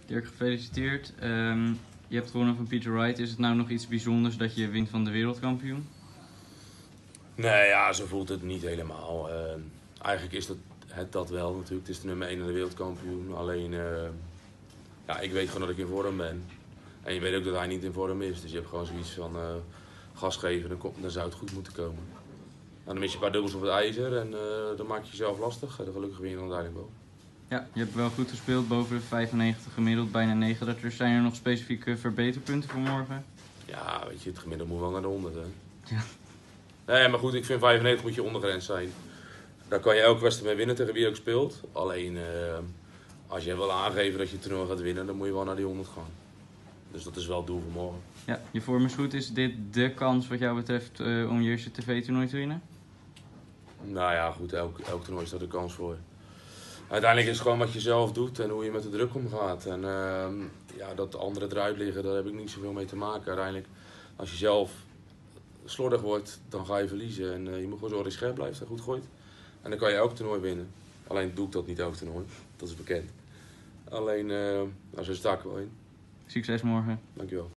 Dirk, gefeliciteerd. Je hebt gewonnen van Peter Wright. Is het nou nog iets bijzonders dat je wint van de wereldkampioen? Nee, ja, zo voelt het niet helemaal. Eigenlijk is dat wel natuurlijk. Het is de nummer 1 en de wereldkampioen. Alleen, ja, ik weet gewoon dat ik in vorm ben. En je weet ook dat hij niet in vorm is. Dus je hebt gewoon zoiets van gas geven, dan zou het goed moeten komen. Nou, dan mis je een paar dubbels op het ijzer en dan maak je jezelf lastig. Gelukkig win je dan uiteindelijk wel. Ja, je hebt wel goed gespeeld, boven de 95 gemiddeld, bijna 9. Zijn er nog specifieke verbeterpunten voor morgen? Ja, weet je, het gemiddelde moet wel naar de 100. Hè. Ja. Nee, maar goed, ik vind 95 moet je ondergrens zijn. Daar kan je elke wedstrijd mee winnen tegen wie je ook speelt. Alleen, als je wil aangeven dat je het toernooi gaat winnen, dan moet je wel naar die 100 gaan. Dus dat is wel het doel voor morgen. Ja, je vorm is goed. Is dit de kans wat jou betreft om je eerste tv-toernooi te winnen? Nou ja, goed, elk toernooi is daar de kans voor. Uiteindelijk is het gewoon wat je zelf doet en hoe je met de druk omgaat. En ja, dat anderen eruit liggen, daar heb ik niet zoveel mee te maken. Uiteindelijk, als je zelf slordig wordt, dan ga je verliezen. En je moet gewoon zorgen dat je scherp blijft en goed gooit. En dan kan je elk toernooi winnen. Alleen doe ik dat niet elk toernooi, dat is bekend. Alleen, nou, zo sta ik wel in. Succes morgen. Dankjewel.